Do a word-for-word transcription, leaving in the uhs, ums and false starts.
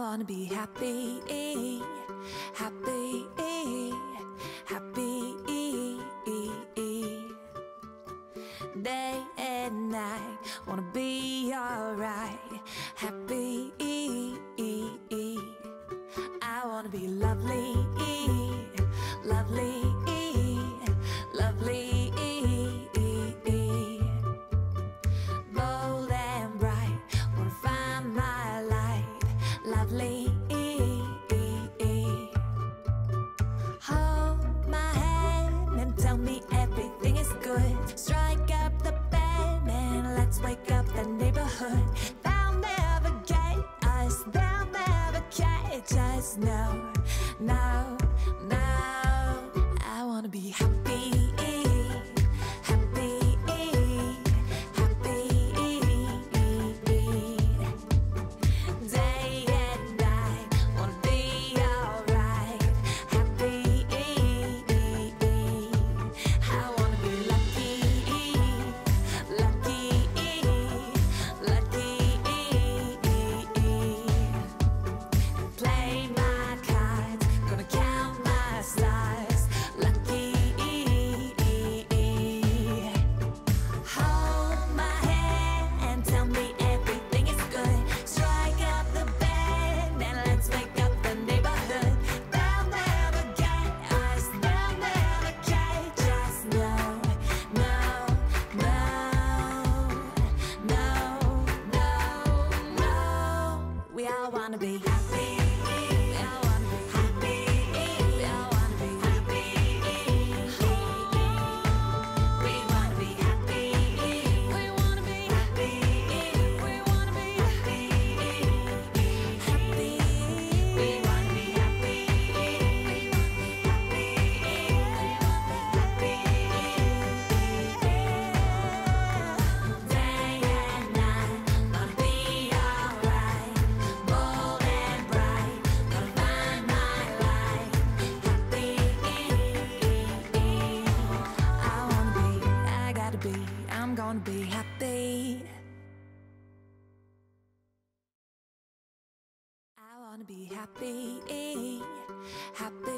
wanna be happy, happy, happy. Day and night, wanna be alright, happy. I wanna be lovely, lovely, lovely. Bold and bright, wanna find my light, lovely. Hold my hand and tell me everything is good. Strike up the band and let's wake up the neighborhood. They'll never get us, they'll never catch us. No, no, no. I wanna be happy, happy, happy. Day and night, wanna be alright, happy. I wanna be lucky, lucky, lucky. Play my cards, gonna count my stars, lucky. Hold my hand and tell me everything is good. Strike up the band and let's wake up the neighborhood. They'll never get us, they'll never catch us. No, no, no, no, no, no. We all wanna be happy. We all wanna be happy. We all wanna be happy. We wanna be happy. We wanna be happy. We wanna be happy. Happy. We wanna be happy. Happy. Day and night, gonna be alright. Bold and bright, gonna find my light. Happy. I wanna be, I gotta be, I'm gonna be happy. I wanna be happy, happy.